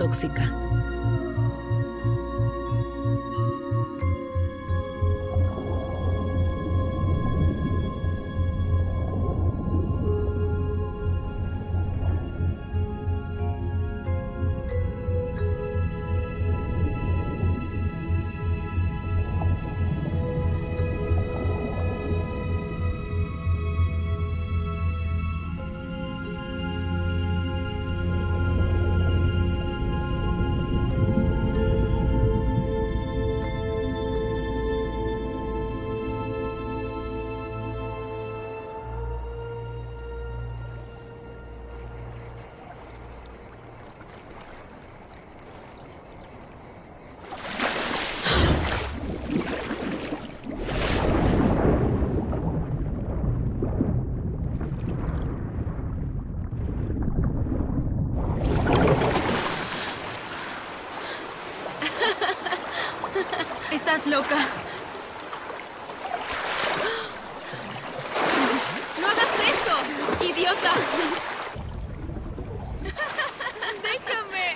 tóxica. Estás loca. ¡No hagas eso, idiota! ¡Déjame!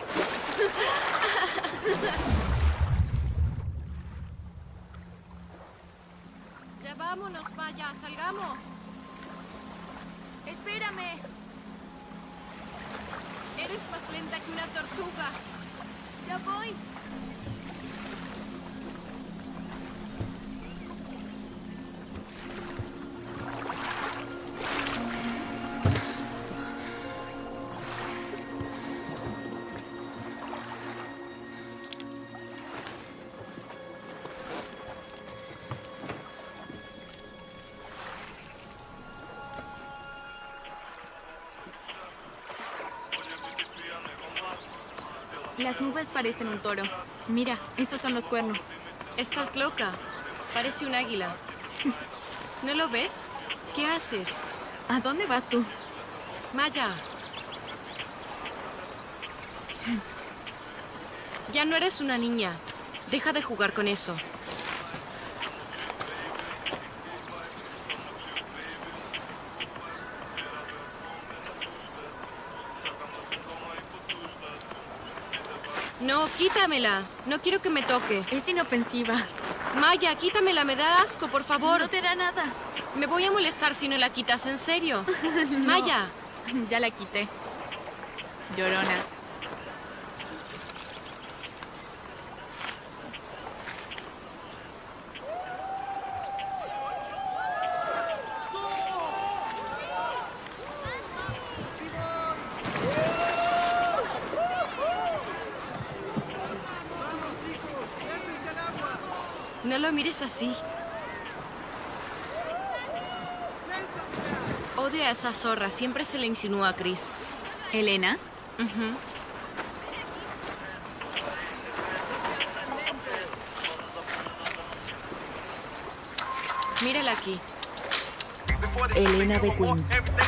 Ya vámonos, Maya, salgamos. ¡Espérame! Eres más lenta que una tortuga. ¡Ya voy! Las nubes parecen un toro. Mira, esos son los cuernos. Estás loca. Parece un águila. ¿No lo ves? ¿Qué haces? ¿A dónde vas tú? Maya. Ya no eres una niña. Deja de jugar con eso. No, quítamela. No quiero que me toque. Es inofensiva. Maya, quítamela. Me da asco, por favor. No te da nada. Me voy a molestar si no la quitas, en serio. No. Maya. Ya la quité. Llorona. No lo mires así. Odio a esa zorra. Siempre se le insinúa a Chris. ¿Elena? Ujú. Mírala aquí. Elena de Queen.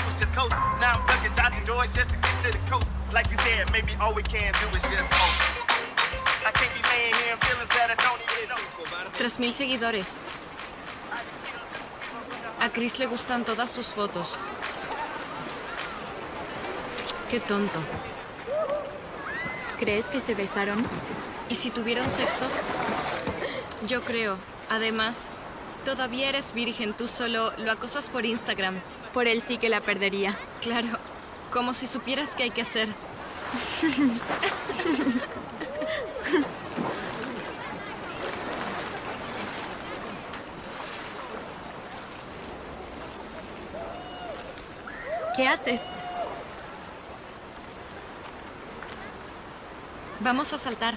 Tres 3,000 seguidores. A Chris le gustan todas sus fotos. Qué tonto. ¿Crees que se besaron? ¿Y si tuvieron sexo? Yo creo. Además, todavía eres virgen. Tú solo lo acosas por Instagram. Por él sí que la perdería. Claro. Como si supieras qué hay que hacer. ¿Qué haces? Vamos a saltar.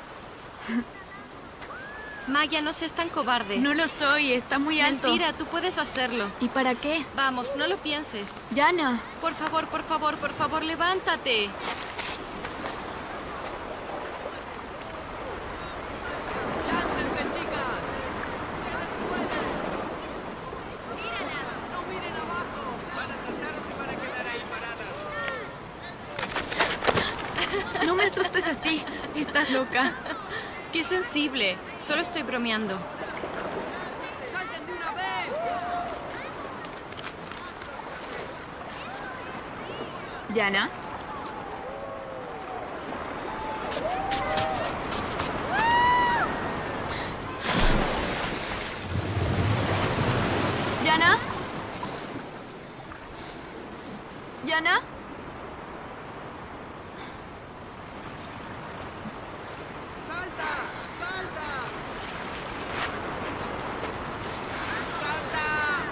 Maya, no seas tan cobarde. No lo soy, está muy alto. Mentira, tú puedes hacerlo. ¿Y para qué? Vamos, no lo pienses. Yana. Por favor, por favor, por favor, levántate. ¡Láncense, chicas! ¡Míralas! ¡No miren abajo! Van a saltar o se van a quedar ahí paradas. No me asustes así. Estás loca. ¡Qué sensible! Solo estoy bromeando. ¡Salten de una vez! Yana. ¿Yana? ¿Yana? ¡Salta! ¡Salta! ¡Salta!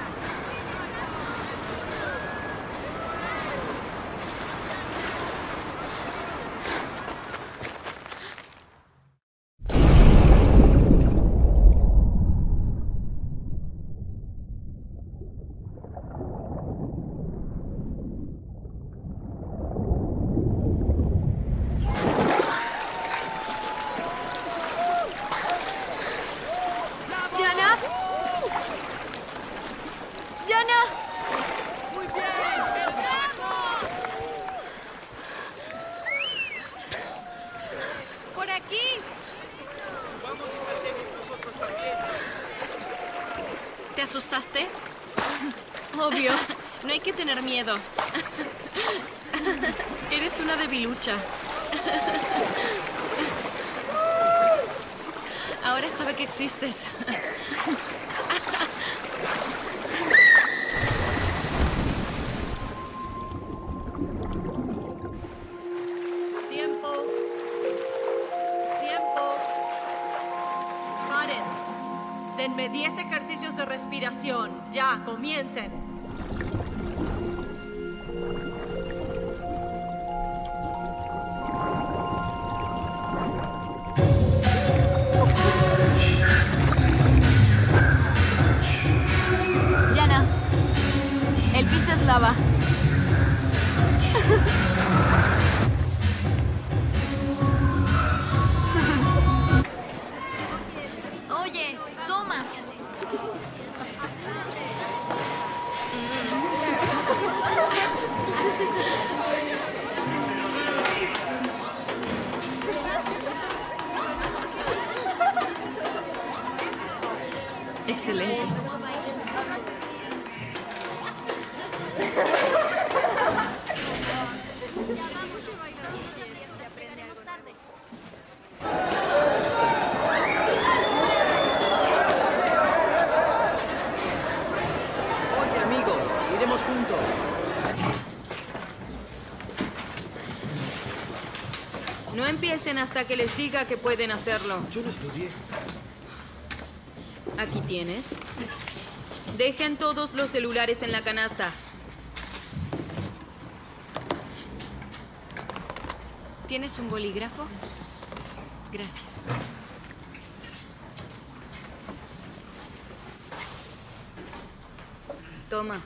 ¿Yana? ¿Yana? ¡Muy bien! ¡Por aquí! Subamos y saltemos nosotros también. ¿Te asustaste? Obvio. No hay que tener miedo. Eres una debilucha. Ahora sabe que existes. Tiempo. Tiempo. Paren. Denme 10 ejercicios de respiración. Ya, comiencen. Yana. El piso es lava. Oye, toma. Excelente. Oye, amigo, iremos juntos. No empiecen hasta que les diga que pueden hacerlo. Yo lo estudié. Aquí tienes. Dejen todos los celulares en la canasta. ¿Tienes un bolígrafo? Gracias. Toma.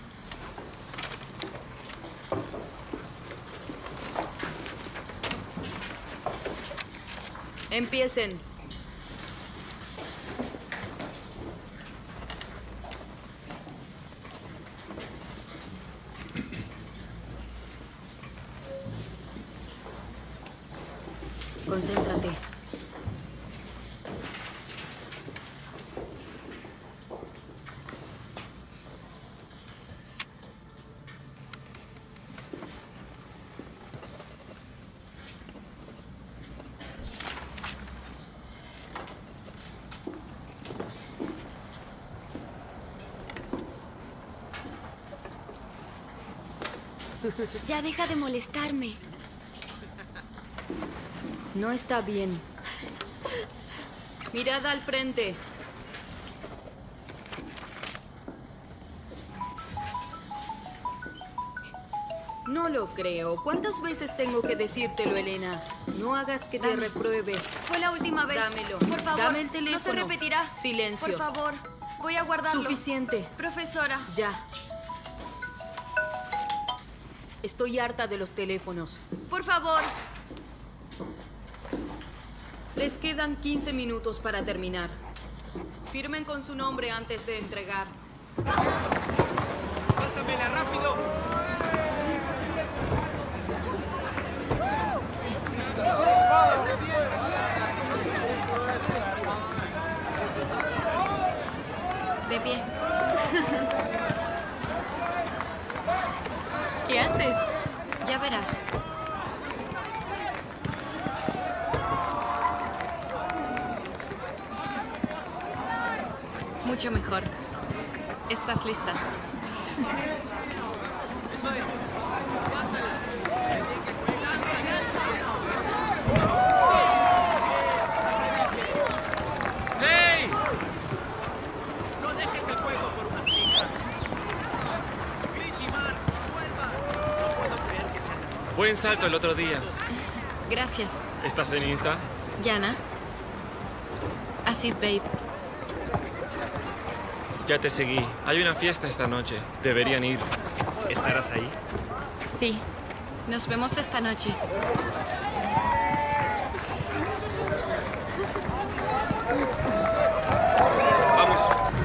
Empiecen. Concéntrate. Ya deja de molestarme. No está bien. Mirad al frente. No lo creo. ¿Cuántas veces tengo que decírtelo, Elena? No hagas que te Dame. repruebe. Fue la última vez. Dámelo. Por favor, Dame el teléfono. no se repetirá. Silencio. Por favor, voy a guardarlo. Suficiente. Profesora. Ya. Estoy harta de los teléfonos. Por favor. Les quedan 15 minutos para terminar. Firmen con su nombre antes de entregar. ¡Pásamela rápido! De pie. ¿Qué haces? Ya verás. Mucho mejor. ¿Estás lista? Eso es. Pásala. Lanza, lanza. ¡Hey! No dejes el juego por unas chicas. Chris y Mark, vuelvan. No puedo creer que sean... Buen salto el otro día. Gracias. ¿Estás en Insta? Yana. Acid Babe. Ya te seguí. Hay una fiesta esta noche. Deberían ir. ¿Estarás ahí? Sí. Nos vemos esta noche. Vamos.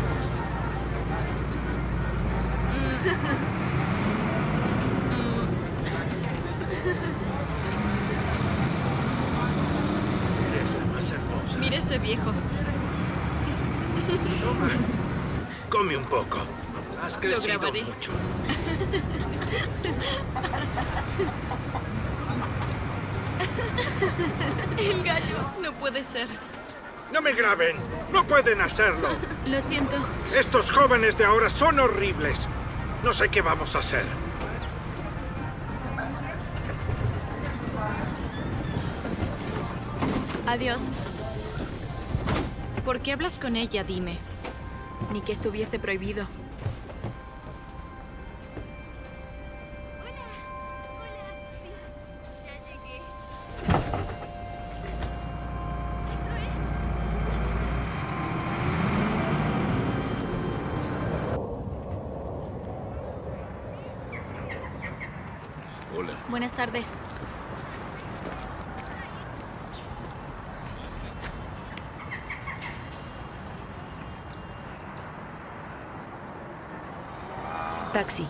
Mira ese viejo. Come un poco. Has crecido grabaré. mucho. El gallo. No puede ser. ¡No me graben! ¡No pueden hacerlo! Lo siento. Estos jóvenes de ahora son horribles. No sé qué vamos a hacer. Adiós. ¿Por qué hablas con ella? Dime. Ni que estuviese prohibido. Hola. Buenas tardes. Taxi.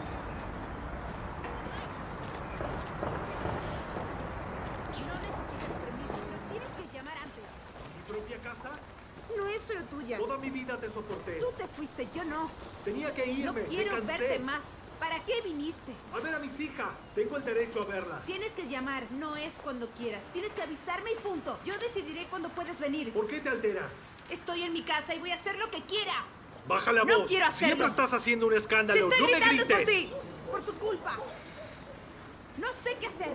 ¿Mi propia casa? No es solo tuya. Toda mi vida te soporté. Tú te fuiste, yo no. Tenía que irme. No me quiero cansé. verte más. ¿Para qué viniste? A ver a mis hijas. Tengo el derecho a verlas. Tienes que llamar, no es cuando quieras. Tienes que avisarme y punto. Yo decidiré cuándo puedes venir. ¿Por qué te alteras? Estoy en mi casa y voy a hacer lo que quiera. Baja la No voz. quiero hacerlo. Siempre estás haciendo un Si escándalo. estoy No me gritando es por grites. ti. Por tu culpa. No sé qué hacer.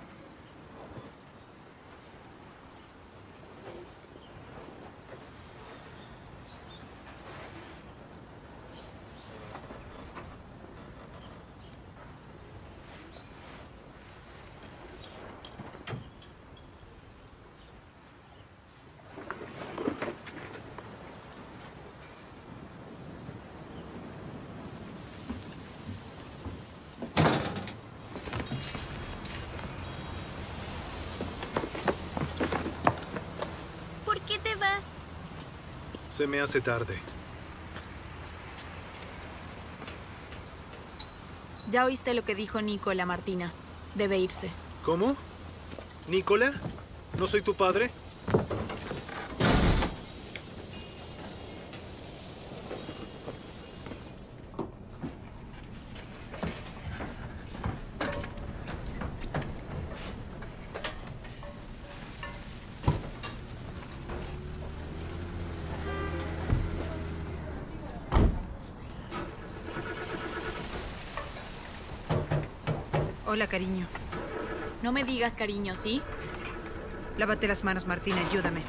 ¿Por qué te vas? Se me hace tarde. Ya oíste lo que dijo Nicola, Martina. Debe irse. ¿Cómo? ¿Nicola? ¿No soy tu padre? Hola, cariño. No me digas cariño, ¿sí? Lávate las manos, Martina. Ayúdame.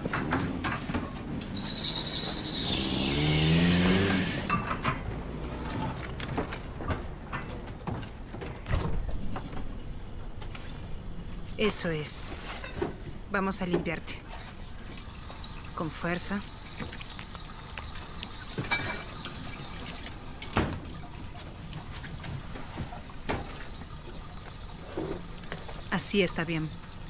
Eso es. Vamos a limpiarte. Con fuerza. Así está bien.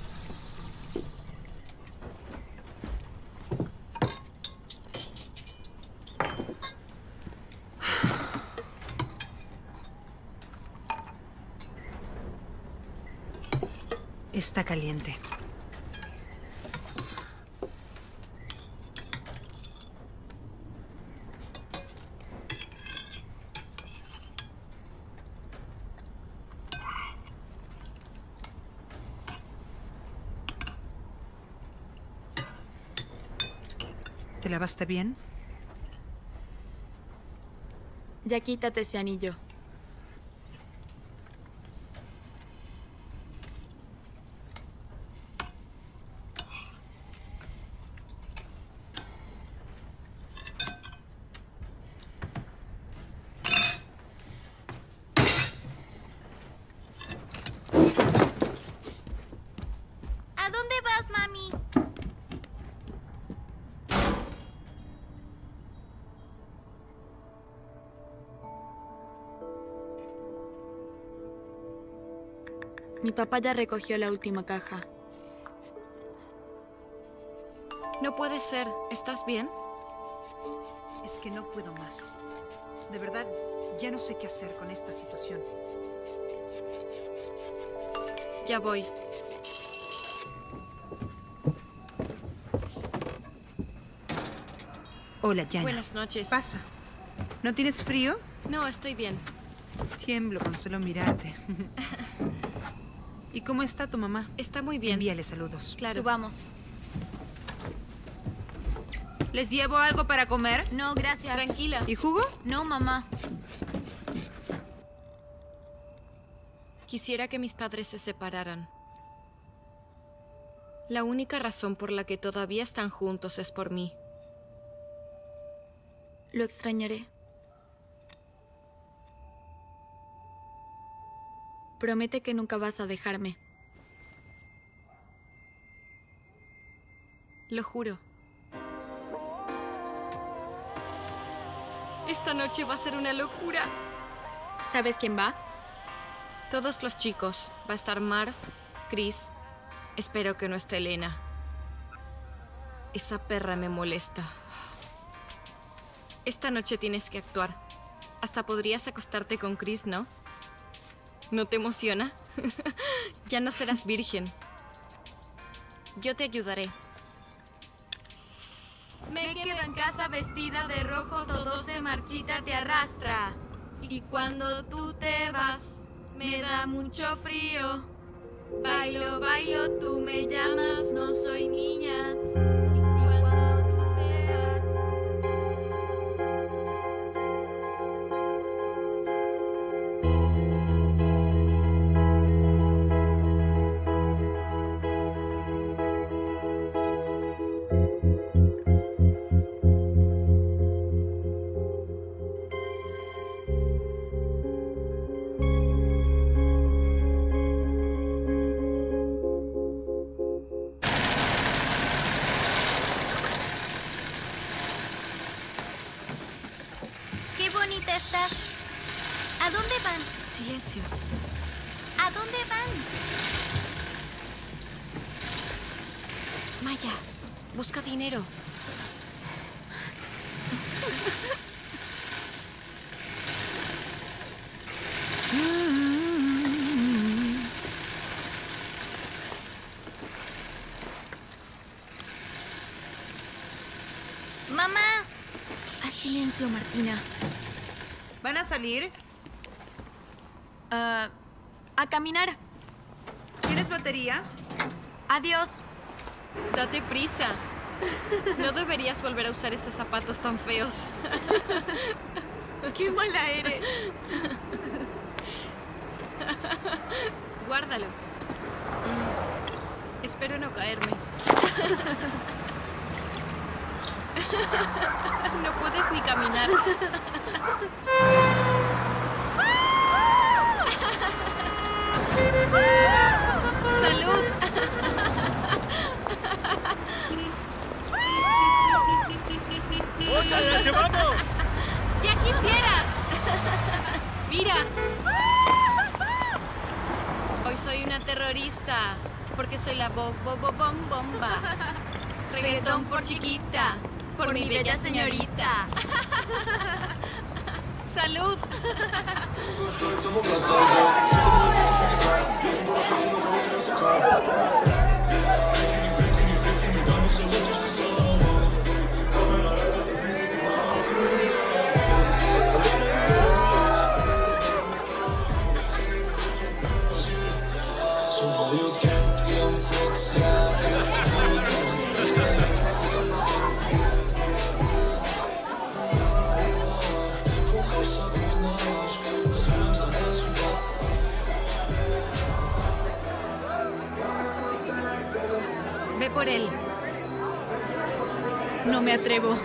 Está caliente. ¿Te lavaste bien? Ya quítate ese anillo. ¿A dónde vas, mami? Mi papá ya recogió la última caja. No puede ser. ¿Estás bien? Es que no puedo más. De verdad, ya no sé qué hacer con esta situación. Ya voy. Hola, Yana. Buenas noches. Pasa. ¿No tienes frío? No, estoy bien. Tiemblo con solo mirarte. ¿Y cómo está tu mamá? Está muy bien. Envíale saludos. Claro. Subamos. ¿Les llevo algo para comer? No, gracias. Tranquila. ¿Y jugo? No, mamá. Quisiera que mis padres se separaran. La única razón por la que todavía están juntos es por mí. Lo extrañaré. Promete que nunca vas a dejarme. Lo juro. Esta noche va a ser una locura. ¿Sabes quién va? Todos los chicos. Va a estar Mars, Chris. Espero que no esté Elena. Esa perra me molesta. Esta noche tienes que actuar. Hasta podrías acostarte con Chris, ¿no? ¿No te emociona? Ya no serás virgen. Yo te ayudaré. Me quedo en casa vestida de rojo, todo se marchita, te arrastra. Y cuando tú te vas, me da mucho frío. Bailo, bailo, tú me llamas, no soy niña. Y cuando tú te vas... ¡Qué bonita estás! ¿A dónde van? Silencio. ¿A dónde van? Maya, busca dinero. ¡Mamá! Haz silencio, Martina. ¿Van a salir? A caminar. ¿Tienes batería? Adiós. Date prisa. No deberías volver a usar esos zapatos tan feos. ¡Qué mala eres! Guárdalo. Espero no caerme. No puedes ni caminar. ¡Salud! ¡Otra, la llevamos! ¡Ya quisieras! ¡Mira! Hoy soy una terrorista, porque soy la bomba. Reggaetón por chiquita, por mi bella señorita. ¡Salud! por él. No me atrevo.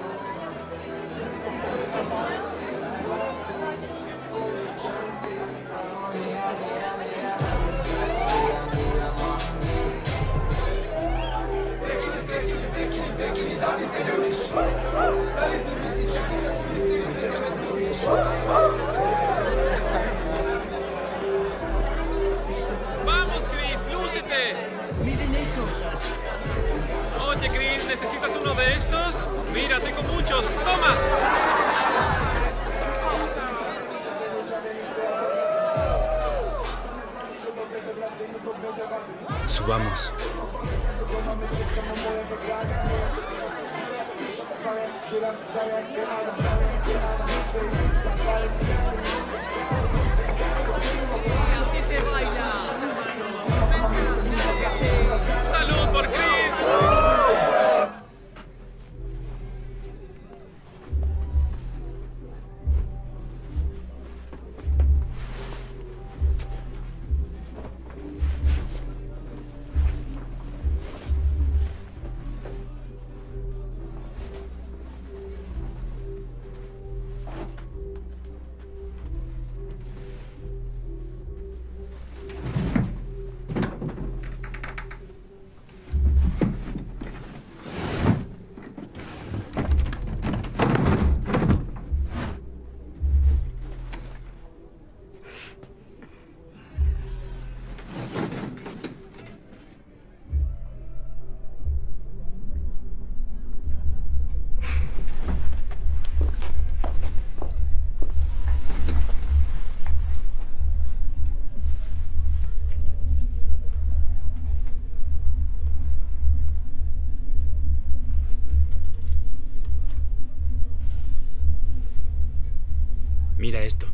¡Vamos, Chris! ¡Lúcete! ¡Miren eso! Oye, Chris, ¿necesitas uno de estos? Mira, tengo muchos. ¡Toma! Subamos. ¡Así se baila! ¡Salud por Chris! Mira esto.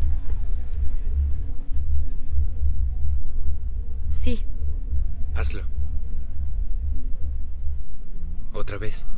Sí. Hazlo. Otra vez.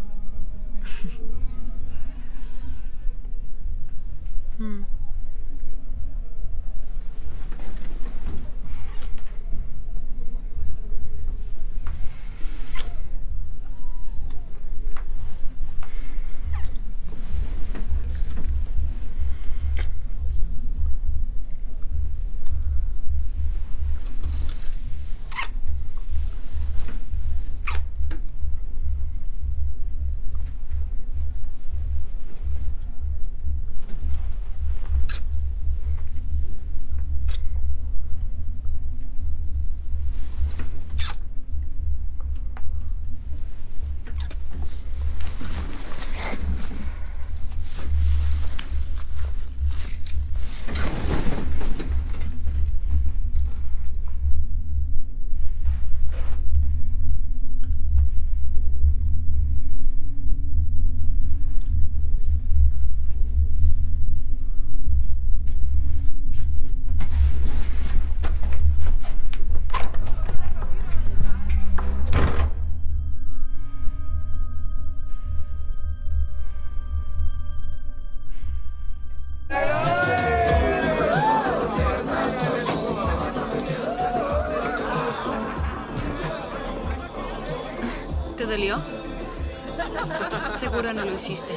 ¿Te dolió? Seguro no lo hiciste.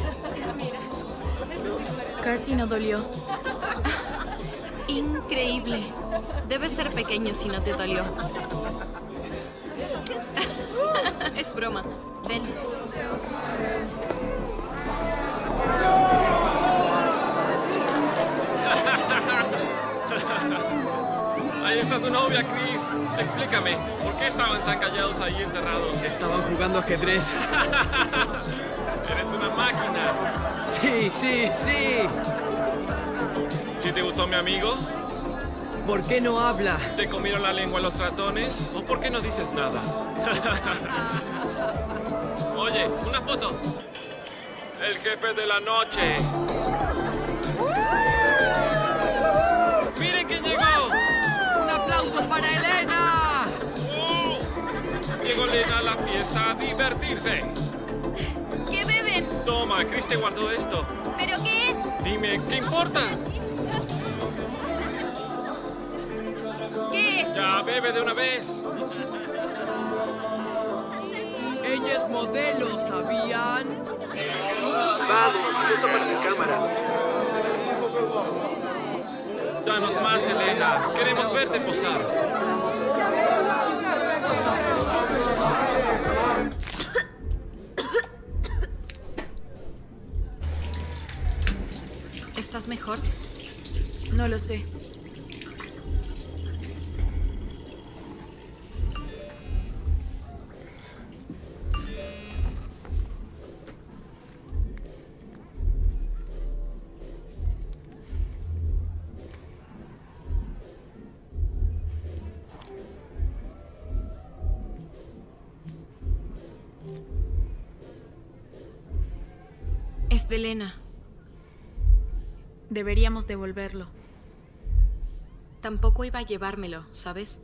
Casi no dolió. Increíble. Debe ser pequeño si no te dolió. Es broma. Ven. Ahí está tu novia, Chris. Explícame, ¿por qué estaban tan callados ahí encerrados? Estaban jugando ajedrez. Eres una máquina. Sí, sí, sí. ¿Sí te gustó mi amigo? ¿Por qué no habla? ¿Te comieron la lengua los ratones? ¿O por qué no dices nada? Oye, una foto. El jefe de la noche. ¡Miren quién llegó! ¡Un aplauso para Elena! Llegó Elena a la fiesta a divertirse. ¿Qué beben? Toma, Chris te guardó esto. ¿Pero qué es? Dime, ¿qué importa? ¿Qué es? Ya, bebe de una vez. Ella es modelo, ¿sabían? Vamos, eso para mi cámara. Danos más, Elena. Queremos verte posar. ¿Estás mejor? No lo sé. Es de Elena. Deberíamos devolverlo. Tampoco iba a llevármelo, ¿sabes?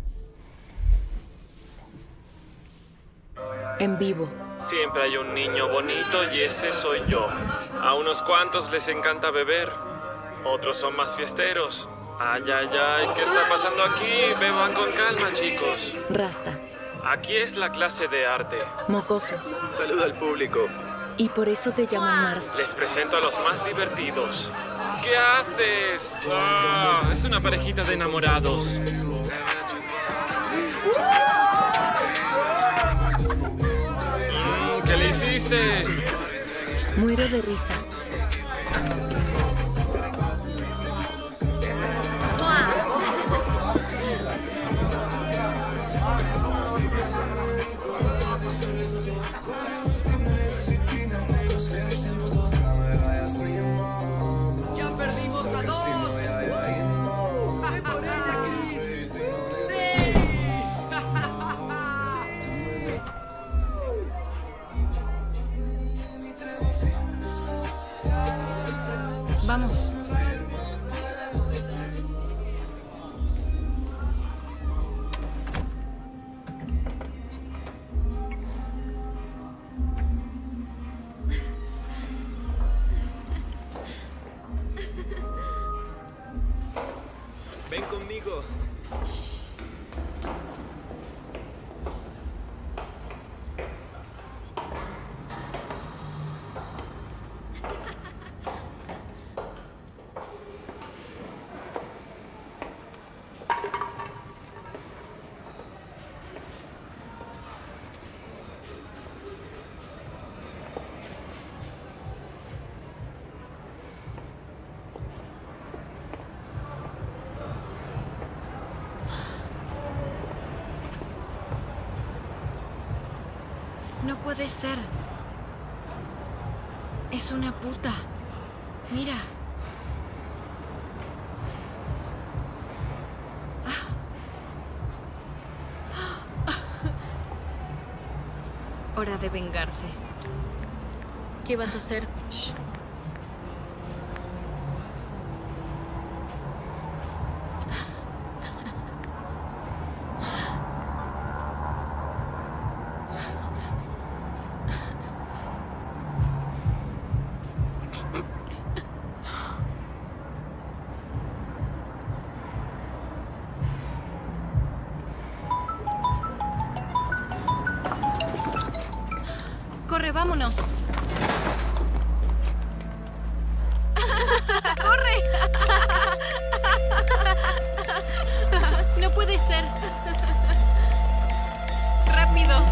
En vivo. Siempre hay un niño bonito y ese soy yo. A unos cuantos les encanta beber. Otros son más fiesteros. Ay, ay, ay, ¿qué está pasando aquí? Beban con calma, chicos. Rasta. Aquí es la clase de arte. Mocosos. Saluda al público. Y por eso te llaman Mars. Les presento a los más divertidos. ¿Qué haces? Ah, es una parejita de enamorados. ¿Qué le hiciste? Muero de risa. ¡Ya perdimos a 2! Vamos. Ven conmigo. No puede ser. Es una puta. Mira. Hora de vengarse. ¿Qué vas a hacer? Shh. ¡Corre, vámonos! ¡Corre! No puede ser. ¡Rápido!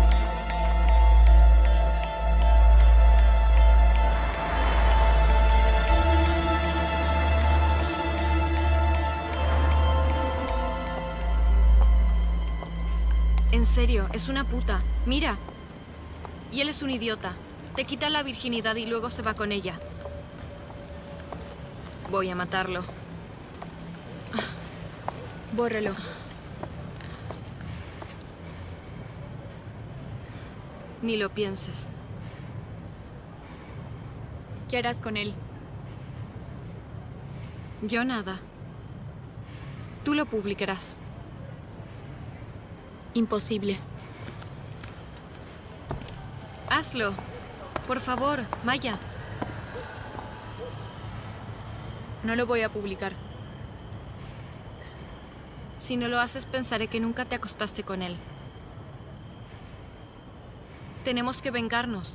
En serio, es una puta. Mira. Y él es un idiota. Te quita la virginidad y luego se va con ella. Voy a matarlo. Bórralo. Ni lo pienses. ¿Qué harás con él? Yo nada. Tú lo publicarás. Imposible. Hazlo. Por favor, Maya. No lo voy a publicar. Si no lo haces, pensaré que nunca te acostaste con él. Tenemos que vengarnos.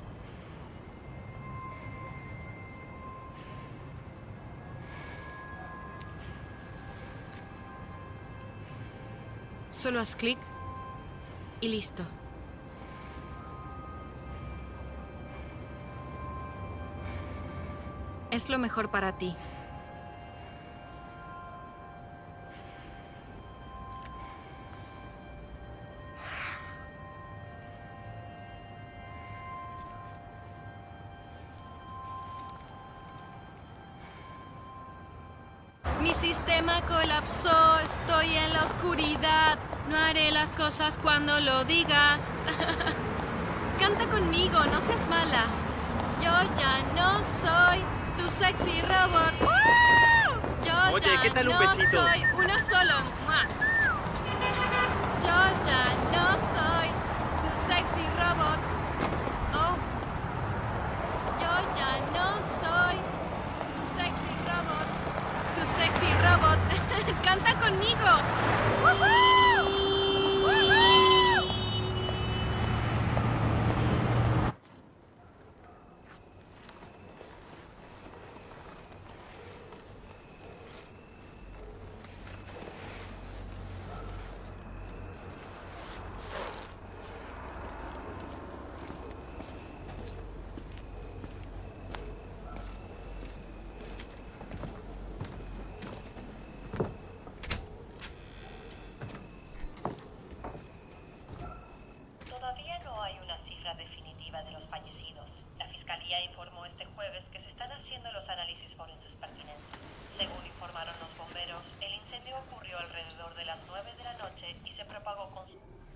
Solo haz clic y listo. Es lo mejor para ti. Mi sistema colapsó, estoy en la oscuridad. No haré las cosas cuando lo digas. Canta conmigo, no seas mala. Yo ya no soy tu sexy robot. Yo Oye, ya ¿qué tal un no besito? soy uno solo. ¡Mua! Yo ya no soy tu sexy robot. Oh. Yo ya no soy tu sexy robot. Tu sexy robot. Canta conmigo. ¡Woohoo! ¡Woohoo! Todavía no hay una cifra definitiva de los fallecidos. La Fiscalía informó este jueves que se están haciendo los análisis forenses pertinentes. Según informaron los bomberos, el incendio ocurrió alrededor de las 9 de la noche y se propagó con...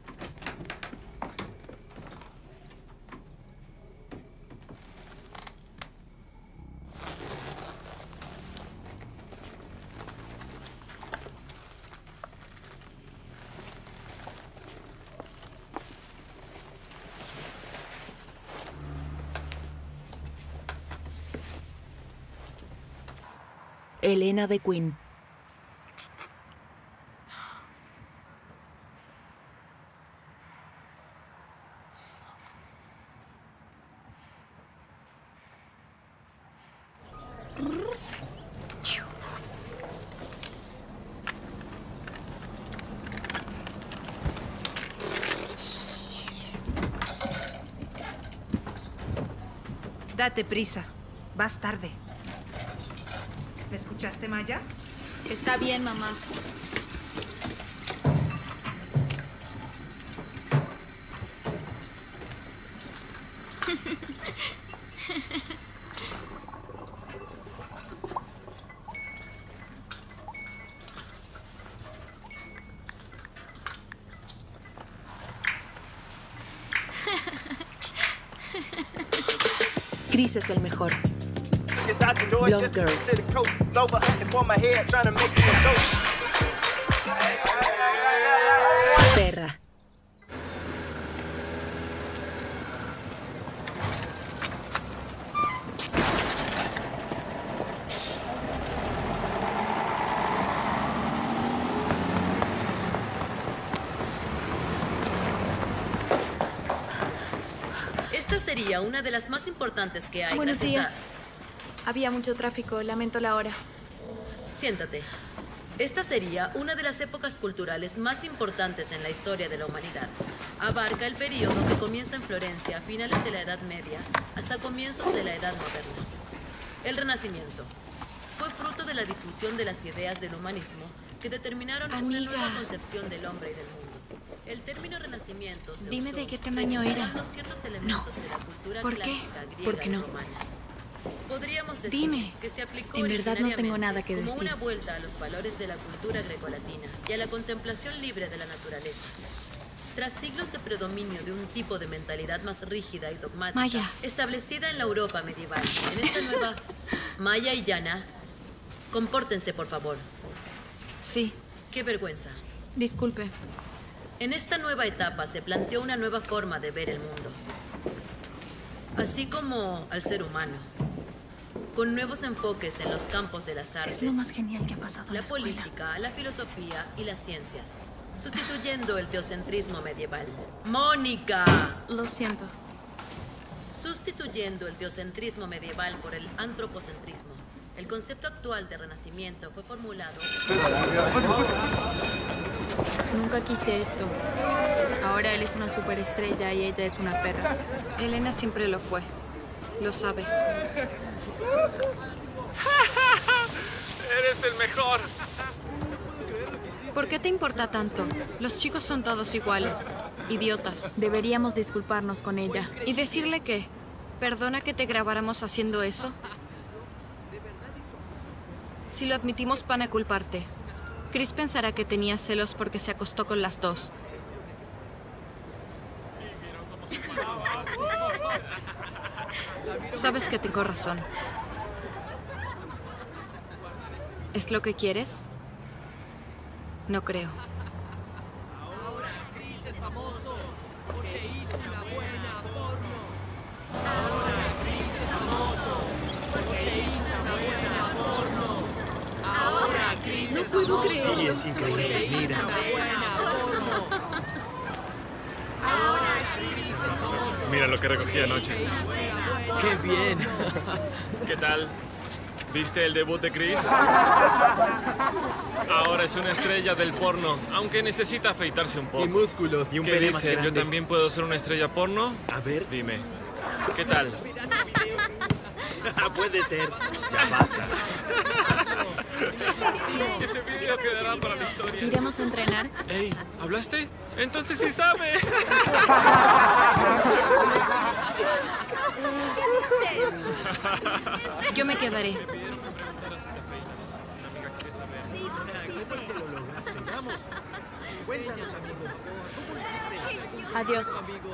Elena de Queen. Date prisa. Vas tarde. ¿Me escuchaste, Maya? Está bien, mamá. Chris es el mejor. Blonde Girl. Perra. Esta sería una de las más importantes que hay. Buenos gracias días. Había mucho tráfico, lamento la hora. Siéntate. Esta sería una de las épocas culturales más importantes en la historia de la humanidad. Abarca el periodo que comienza en Florencia a finales de la Edad Media hasta comienzos de la Edad Moderna. El Renacimiento fue fruto de la difusión de las ideas del humanismo que determinaron una nueva concepción del hombre y del mundo. El término Renacimiento se Dime usó de qué tamaño era. recordando ciertos elementos de la cultura ¿Por qué? clásica griega ¿Por qué no? y romana. Podríamos decir Dime. que se aplicó En verdad no tengo originariamente nada que como decir. una vuelta a los valores de la cultura grecolatina y a la contemplación libre de la naturaleza. Tras siglos de predominio de un tipo de mentalidad más rígida y dogmática, Maya. establecida en la Europa medieval, en esta nueva... Maya y Yana, compórtense, por favor. Sí. Qué vergüenza. Disculpe. En esta nueva etapa se planteó una nueva forma de ver el mundo, así como al ser humano, con nuevos enfoques en los campos de las artes, Es lo más genial que ha pasado en la la escuela. política, la filosofía y las ciencias, sustituyendo el teocentrismo medieval. ¡Mónica! Lo siento. sustituyendo el teocentrismo medieval por el antropocentrismo. El concepto actual de renacimiento fue formulado... Nunca quise esto. Ahora él es una superestrella y ella es una perra. Elena siempre lo fue. Lo sabes. ¡Eres el mejor! ¿Por qué te importa tanto? Los chicos son todos iguales. Idiotas. Deberíamos disculparnos con ella. ¿Y decirle qué? ¿Perdona que te grabáramos haciendo eso? Si lo admitimos, van a culparte. Chris pensará que tenía celos porque se acostó con las dos. Sabes que tengo razón. ¿Es lo que quieres? No creo. Ahora Chris es famoso porque hizo una buena porno. Ahora Chris es famoso porque hizo una buena porno. Ahora Chris es famoso. Sí, es increíble. Mira. Mira lo que recogí anoche. ¡Qué bien! ¿Qué tal? ¿Viste el debut de Chris? Ahora es una estrella del porno, aunque necesita afeitarse un poco. Y músculos. ¿Y un pene más grande? ¿Yo también puedo ser una estrella porno? A ver. Dime. ¿Qué tal? Puede ser. Ya basta. Ese video quedará para la historia. ¿Iremos a entrenar? Ey, ¿hablaste? Entonces sí sabe. Yo me quedaré. ¿Cómo es que lo lograste? Vamos. Cuéntanos, amigo. ¿Cómo lo hiciste? Adiós.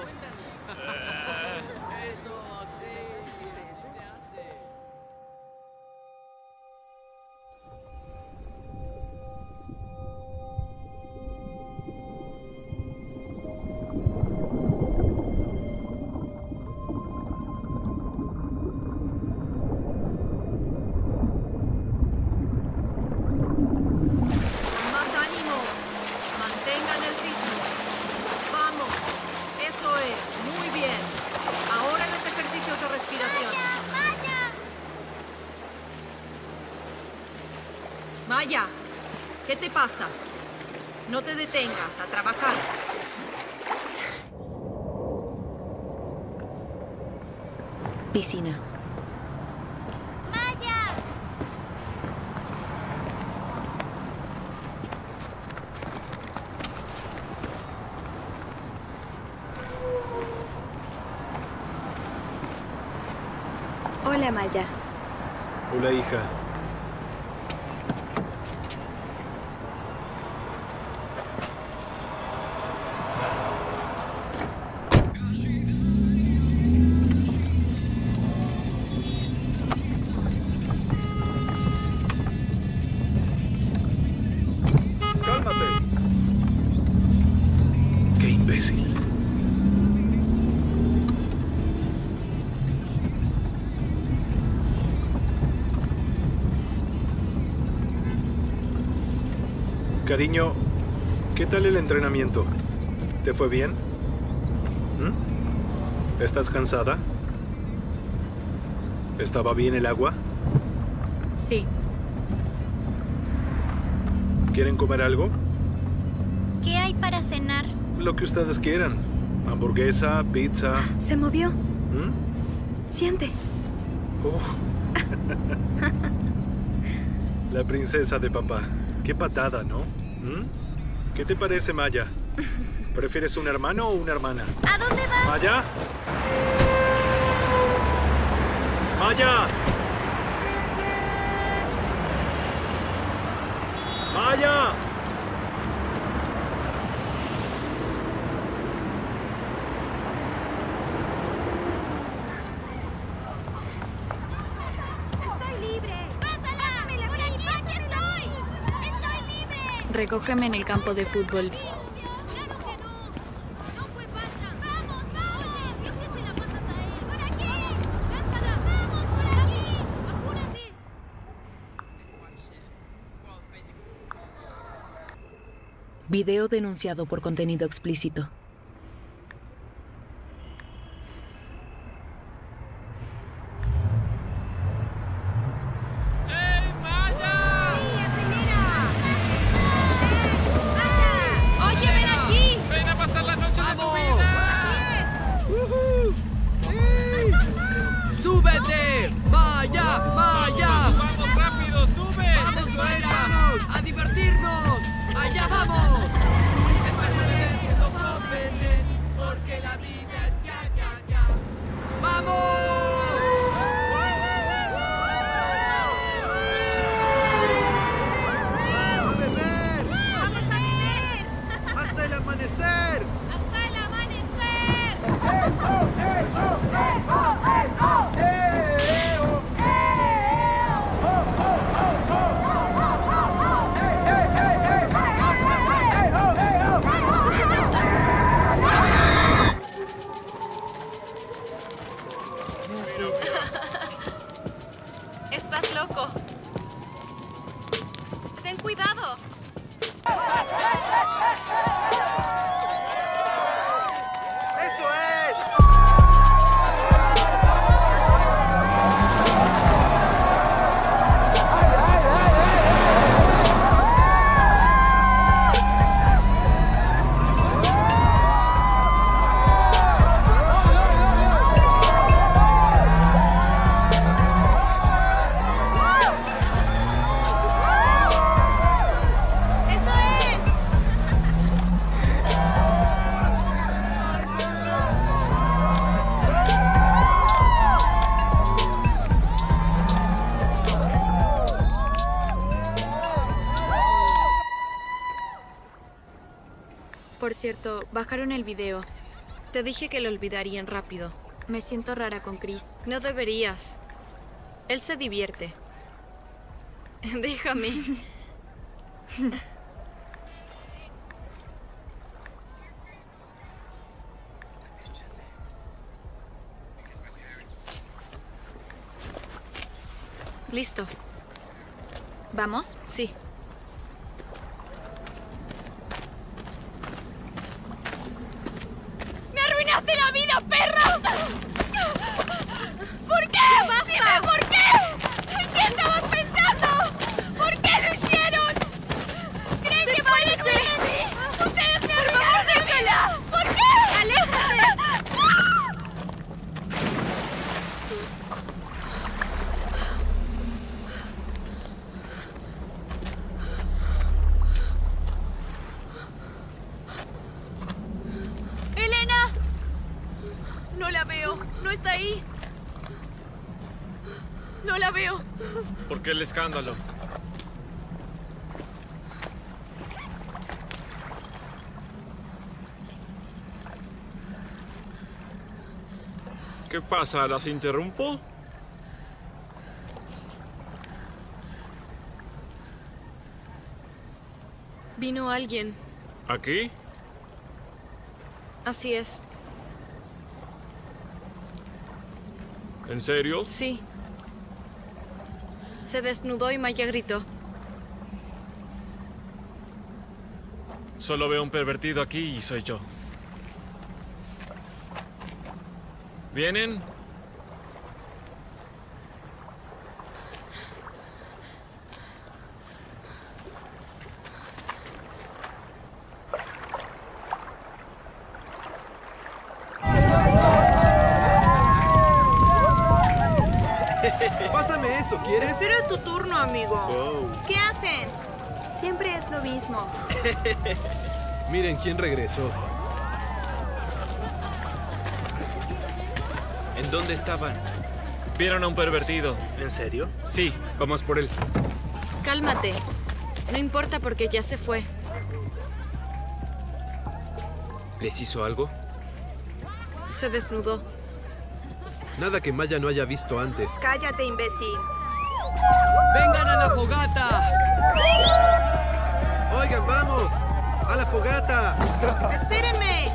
Más ánimo. Mantengan el ritmo. Vamos. Eso es. Muy bien. Ahora los ejercicios de respiración. Maya, ¿qué te pasa? No te detengas. A trabajar. Piscina. Hola, Maya. Hola, hija. ¡Cálmate! ¡Qué imbécil! Cariño, ¿qué tal el entrenamiento? ¿Te fue bien? ¿Estás cansada? ¿Estaba bien el agua? Sí. ¿Quieren comer algo? ¿Qué hay para cenar? Lo que ustedes quieran. Hamburguesa, pizza. Se movió. Siente. La princesa de papá. Qué patada, ¿no? ¿Qué te parece, Maya? ¿Prefieres un hermano o una hermana? ¿A dónde vas? ¿Maya? ¡Maya! ¡Maya! Estoy libre. ¡Pásala! ¡Por aquí estoy! ¡Estoy libre! Recógeme en el campo de fútbol. Video denunciado por contenido explícito. Por cierto, bajaron el video. Te dije que lo olvidarían rápido. Me siento rara con Chris. No deberías. Él se divierte. Déjame. Listo. ¿Vamos? Sí. ¡Me arruinaste la vida, perro! ¿Por qué? ¡Ya basta! ¡Dime por qué! ¿Qué estaban pensando? ¿Por qué lo hicieron? ¿Creen que pueden huir de mí? ¡Ustedes me arruinaron la vida! ¿Por qué? ¡Aléjate! ¡Elena! No la veo. No está ahí. No la veo. ¿Por qué el escándalo? ¿Qué pasa? ¿Las interrumpo? Vino alguien. ¿Aquí? Así es. ¿En serio? Sí. Se desnudó y Maya gritó. Solo veo un pervertido aquí y soy yo. ¿Vienen? Pásame eso, ¿quieres? Espera tu turno, amigo. Oh. ¿Qué hacen? Siempre es lo mismo. Miren quién regresó. ¿En dónde estaban? Vieron a un pervertido. ¿En serio? Sí, vamos por él. Cálmate. No importa porque ya se fue. ¿Les hizo algo? Se desnudó. Nada que Maya no haya visto antes. Cállate, imbécil. ¡Vengan a la fogata! Oigan, vamos. A la fogata. ¡Espérenme!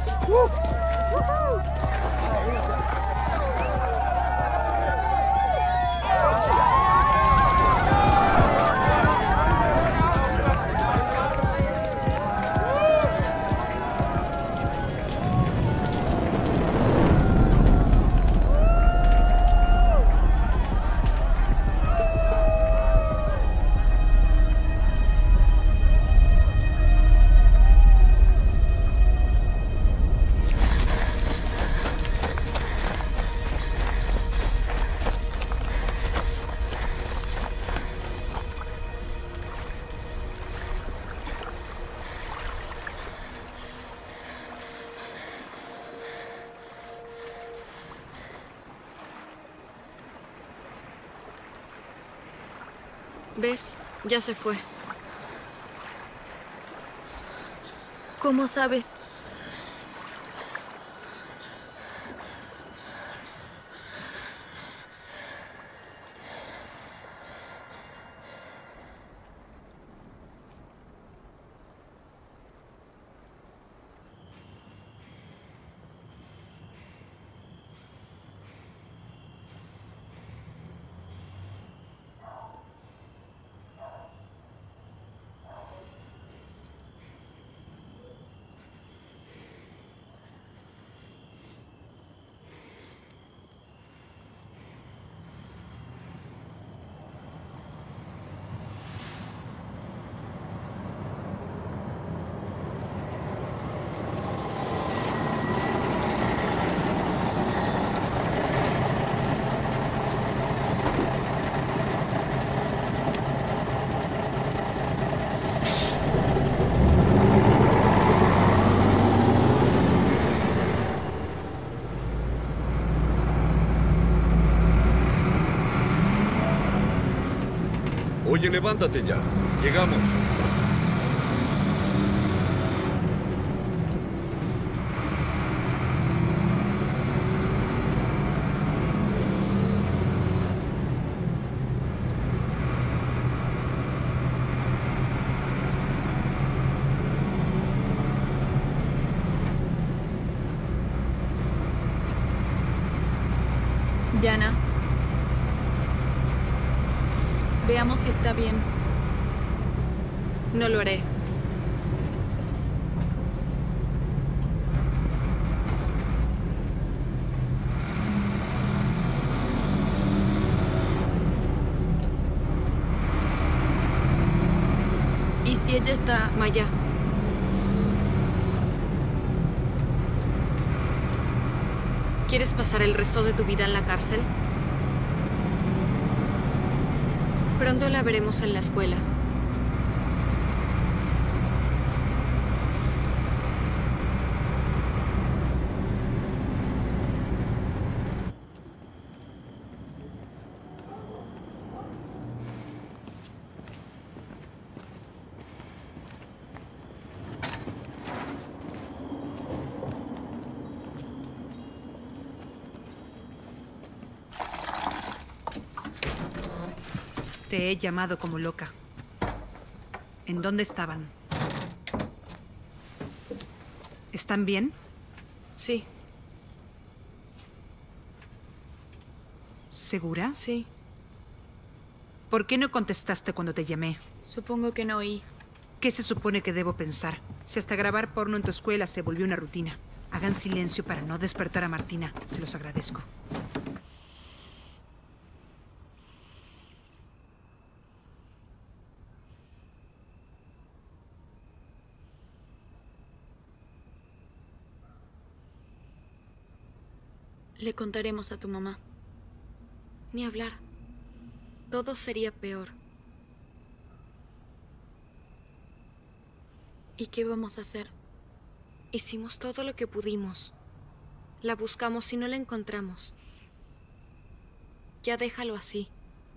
¿Ves? Ya se fue. ¿Cómo sabes? Oye, levántate ya. Llegamos. Veamos si está bien. No lo haré. ¿Y si ella está...? Maya. ¿Quieres pasar el resto de tu vida en la cárcel? Pronto la veremos en la escuela. Te he llamado como loca. ¿En dónde estaban? ¿Están bien? Sí. ¿Segura? Sí. ¿Por qué no contestaste cuando te llamé? Supongo que no oí. ¿Qué se supone que debo pensar? Si hasta grabar porno en tu escuela se volvió una rutina. Hagan silencio para no despertar a Martina. Se los agradezco. Le contaremos a tu mamá. Ni hablar. Todo sería peor. ¿Y qué vamos a hacer? Hicimos todo lo que pudimos. La buscamos y no la encontramos. Ya déjalo así.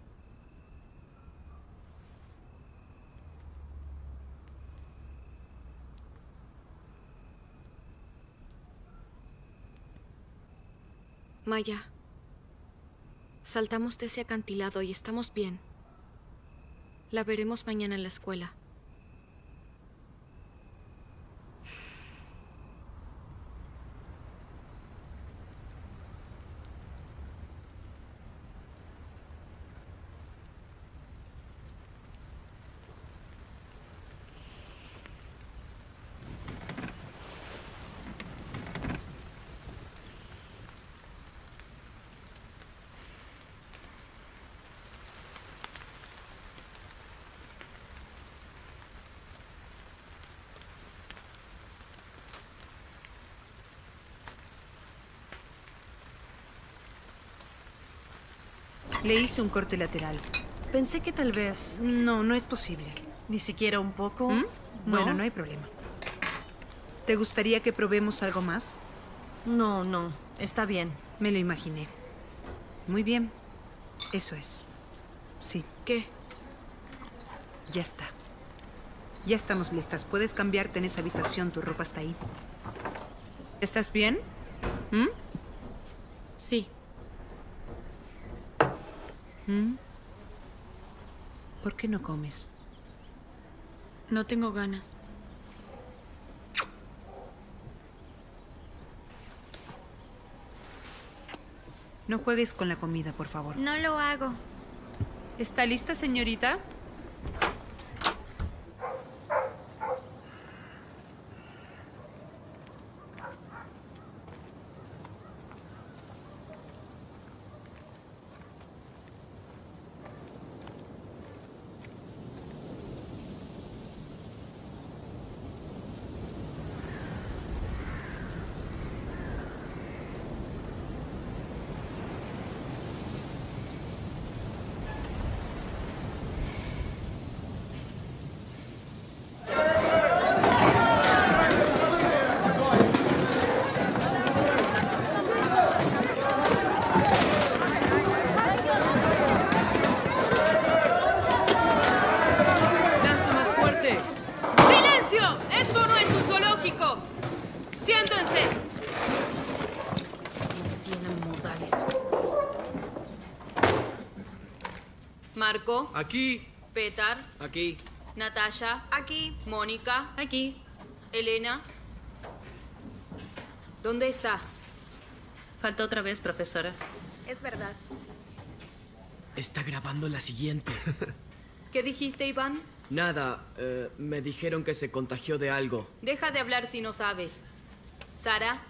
Maya, saltamos de ese acantilado y estamos bien. La veremos mañana en la escuela. Le hice un corte lateral. Pensé que tal vez... No, no es posible. ¿Ni siquiera un poco? ¿Mm? ¿No? Bueno, no hay problema. ¿Te gustaría que probemos algo más? No, no. Está bien. Me lo imaginé. Muy bien. Eso es. Sí. ¿Qué? Ya está. Ya estamos listas. Puedes cambiarte en esa habitación. Tu ropa está ahí. ¿Estás bien? ¿Mm? Sí. ¿Mm? ¿Por qué no comes? No tengo ganas. No juegues con la comida, por favor. No lo hago. ¿Está lista, señorita? Marco. Aquí. Petar. Aquí. Natasha. Aquí. Mónica. Aquí. Elena. ¿Dónde está? Falta otra vez, profesora. Es verdad. Está grabando la siguiente. ¿Qué dijiste, Iván? Nada, me dijeron que se contagió de algo. Deja de hablar si no sabes. Sara.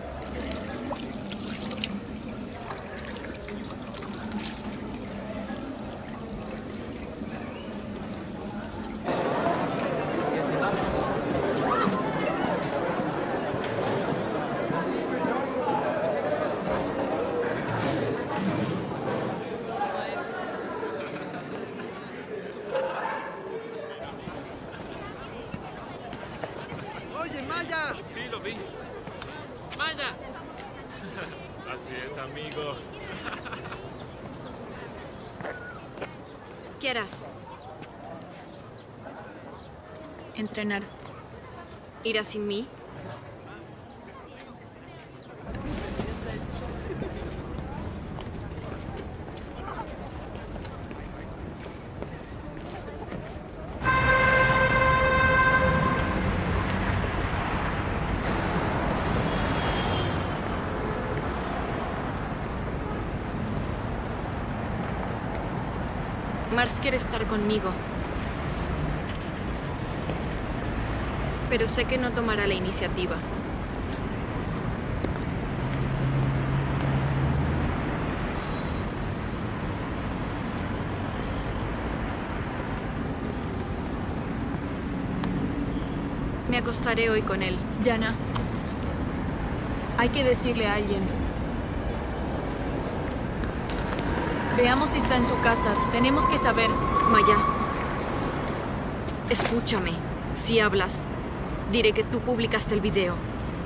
¡Oye, Maya! Sí, lo vi. ¡Maya! Así es, amigo. ¿Qué harás? Entrenar. ¿Irás sin mí? Mars quiere estar conmigo. Pero sé que no tomará la iniciativa. Me acostaré hoy con él. Diana, hay que decirle a alguien. Veamos si está en su casa. Tenemos que saber. Maya, escúchame. Si hablas, diré que tú publicaste el video.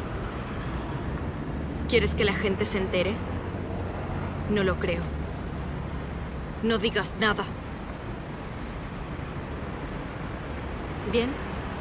¿Quieres que la gente se entere? No lo creo. No digas nada. ¿Bien?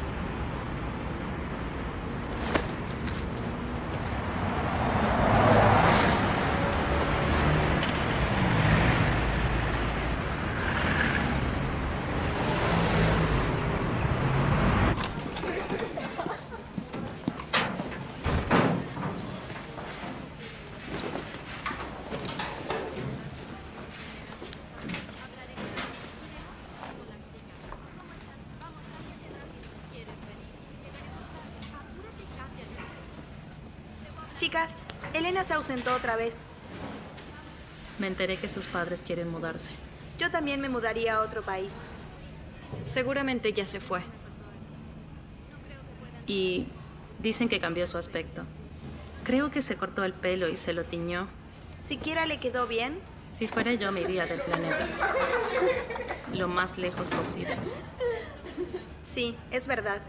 Chicas, Elena se ausentó otra vez. Me enteré que sus padres quieren mudarse. Yo también me mudaría a otro país. Seguramente ya se fue. Y dicen que cambió su aspecto. Creo que se cortó el pelo y se lo tiñó. ¿Siquiera le quedó bien? Si fuera yo, me iría del planeta. Lo más lejos posible. Sí, es verdad.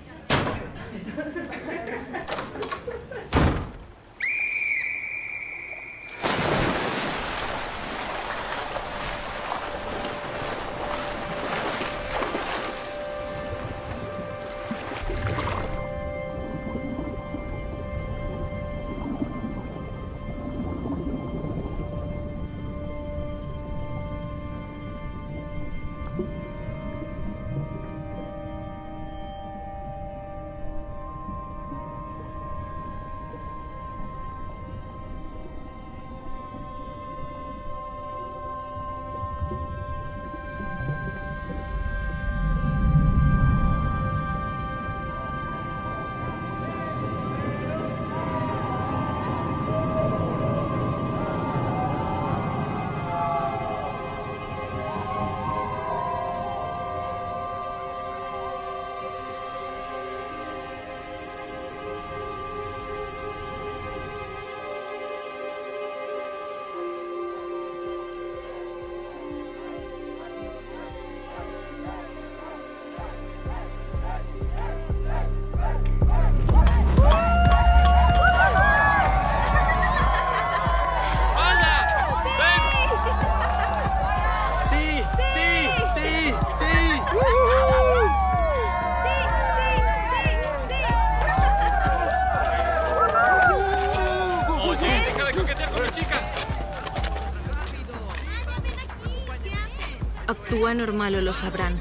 Actúa normal o lo sabrán.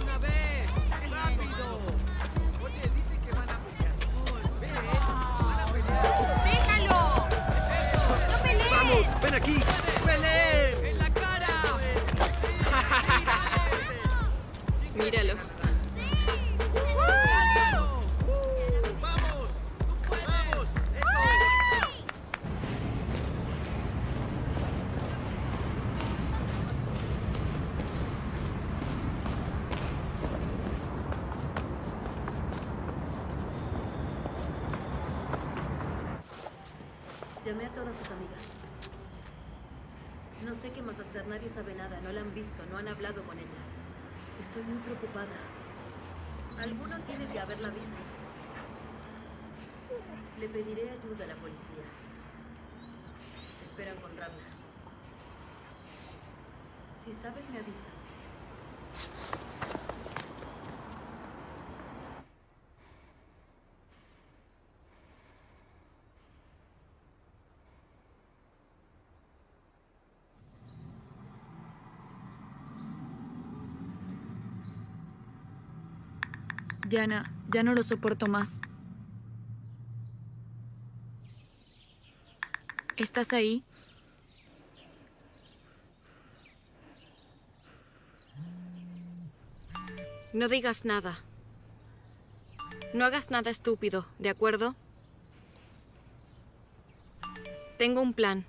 ¡Déjalo! ¡No pelees! ¡Vamos! ¡Ven aquí! ¡Peleen! ¡En la cara! Míralo. ¡Vamos! ¡Vamos! ¡Eso! Llamé a todas sus amigas. No sé qué más hacer, nadie sabe nada, no la han visto, no han hablado con ella. Estoy muy preocupada. Alguno tiene que haberla visto. Le pediré ayuda a la policía. Espero encontrarla. Si sabes, me avisas. Diana, ya no lo soporto más. ¿Estás ahí? No digas nada. No hagas nada estúpido, ¿de acuerdo? Tengo un plan.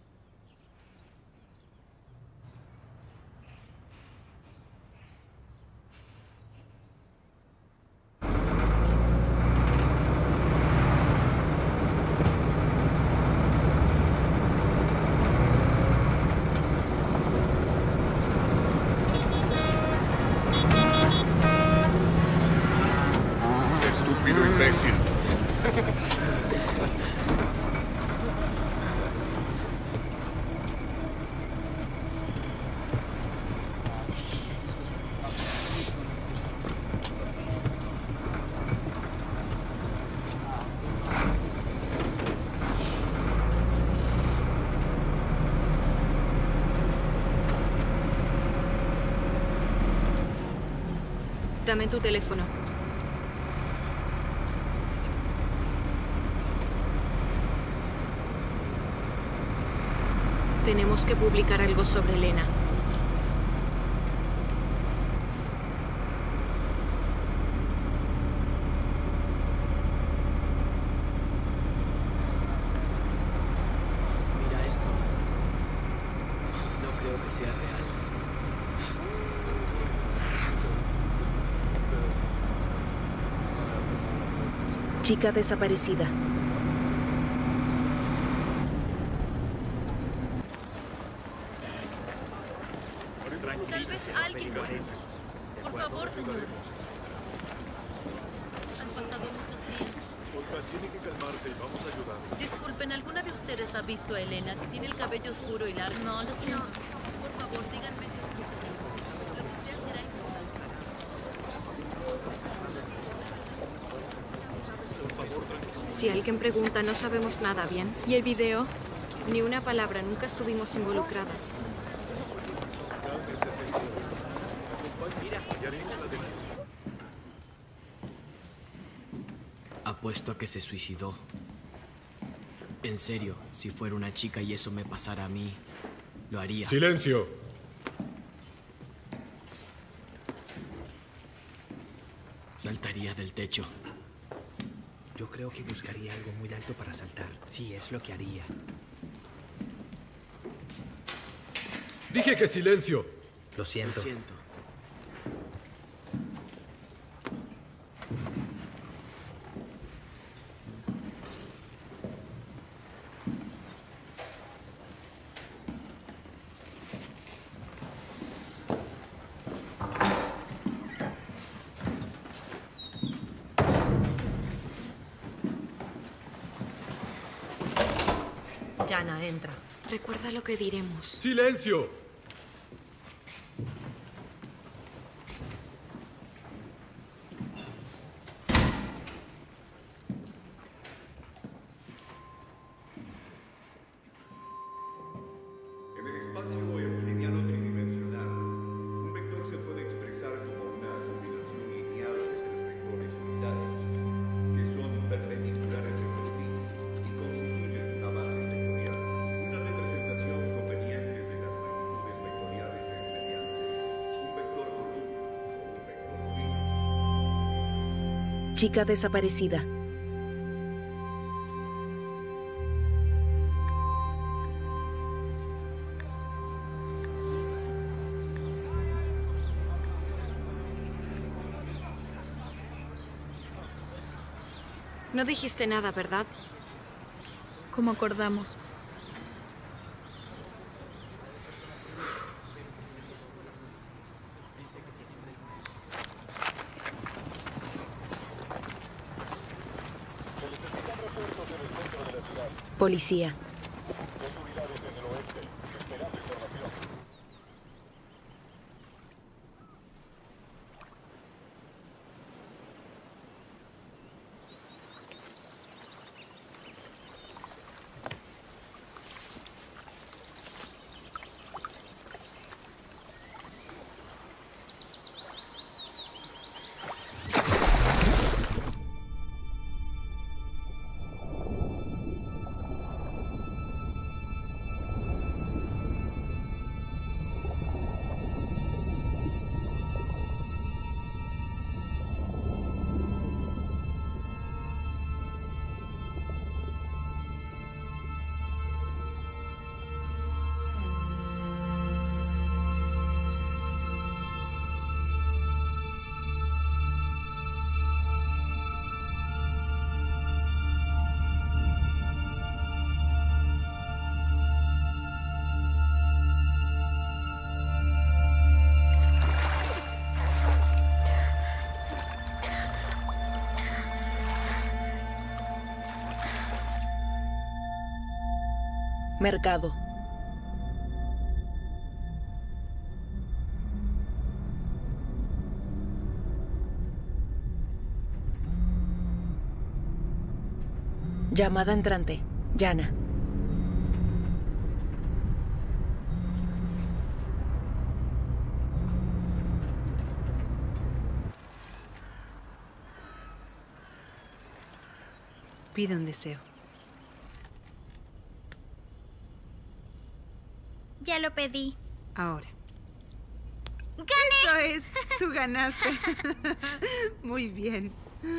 Estúpido imbécil. Dame tu teléfono. Tenemos que publicar algo sobre Elena. Mira esto. No creo que sea real. Chica desaparecida. Tal vez alguien... Por favor, señor. Han pasado muchos días. Olga, tiene que calmarse y vamos a ayudar. Disculpen, ¿alguna de ustedes ha visto a Elena? Tiene el cabello oscuro y largo. No, lo siento. Por favor, díganme si escuchan algo. Lo que sea será importante. Si alguien pregunta, no sabemos nada, ¿bien? ¿Y el video? Ni una palabra, nunca estuvimos involucradas. Cálmese, señor. Mira, y haremos la denuncia. Apuesto a que se suicidó. En serio, si fuera una chica y eso me pasara a mí, lo haría. ¡Silencio! Saltaría del techo. Yo creo que buscaría algo muy alto para saltar. Sí, es lo que haría. Dije que silencio. Lo siento. Lo siento. Jana, entra. Recuerda lo que diremos. ¡Silencio! En el espacio euclidiano tridimensional, un vector se puede expresar como una combinación lineal de tres vectores unitarios, que son perpendiculares entre sí y constituyen una base vectorial, una representación conveniente de las magnitudes Chica desaparecida. No dijiste nada, ¿verdad? Como acordamos. Policía. Mercado. Llamada entrante. Yana. Pide un deseo. Ya lo pedí. Ahora. ¡Gané! Eso es. Tú ganaste. Muy bien.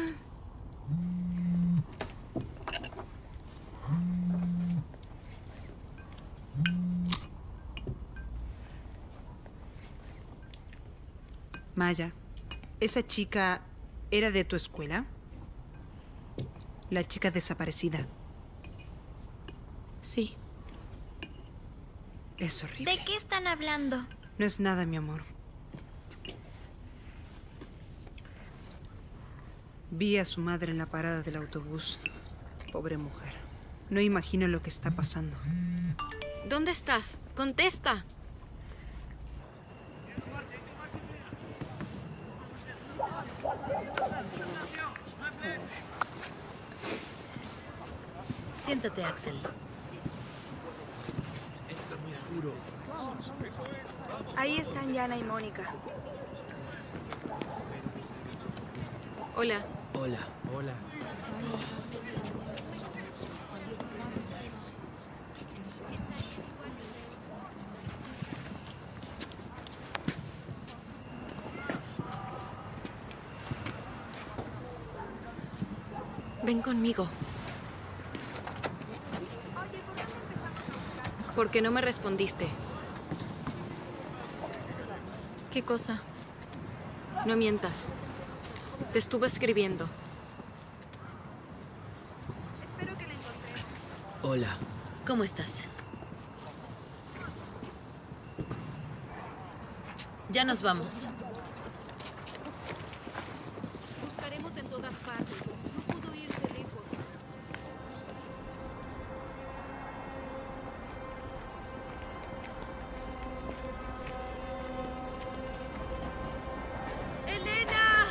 Maya, ¿esa chica era de tu escuela? La chica desaparecida. Sí. Es horrible. ¿De qué están hablando? No es nada, mi amor. Vi a su madre en la parada del autobús. Pobre mujer. No imagino lo que está pasando. ¿Dónde estás? ¡Contesta! Siéntate, Axel. Está muy oscuro. Ahí están Yana y Mónica. Hola. Hola. Hola. Ven conmigo. ¿Por qué no me respondiste? ¿Qué cosa? No mientas. Te estuve escribiendo. Espero que la encontremos. Hola. ¿Cómo estás? Ya nos vamos. Buscaremos en todas partes. No pudo irse lejos. ¡Elena!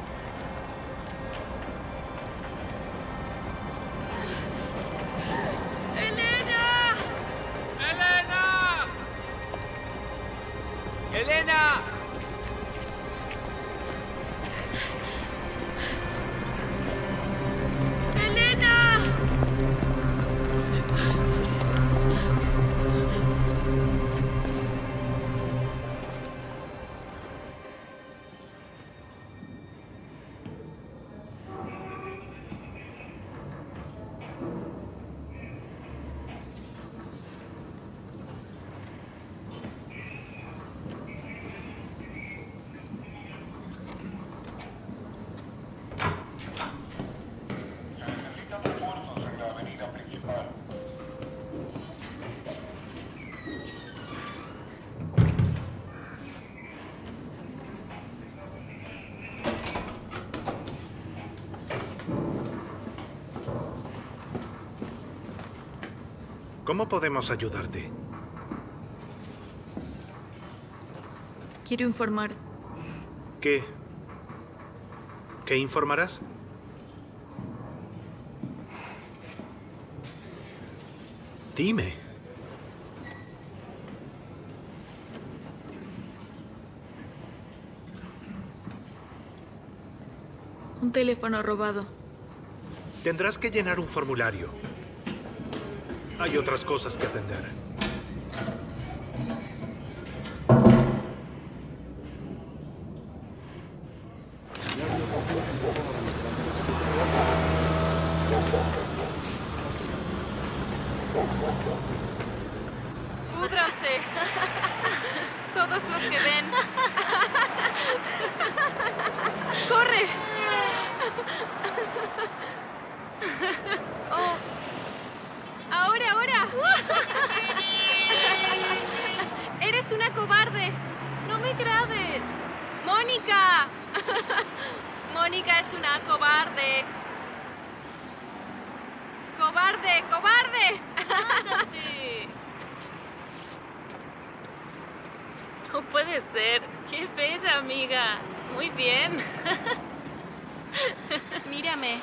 ¡Elena! ¡Elena! ¡Elena! ¿Cómo podemos ayudarte? Quiero informar. ¿Qué? ¿Qué informarás? Dime. Un teléfono robado. Tendrás que llenar un formulario. Hay otras cosas que atender. ¡Púdranse! Todos los que ven. ¡Corre! ¡Oh! ¡Ahora, ahora! ¡Eres una cobarde! ¡No me grabes! ¡Mónica! ¡Mónica es una cobarde! ¡Cobarde! ¡Cobarde! ¡Cállate! No puede ser. ¡Qué bella, amiga! Muy bien. Mírame.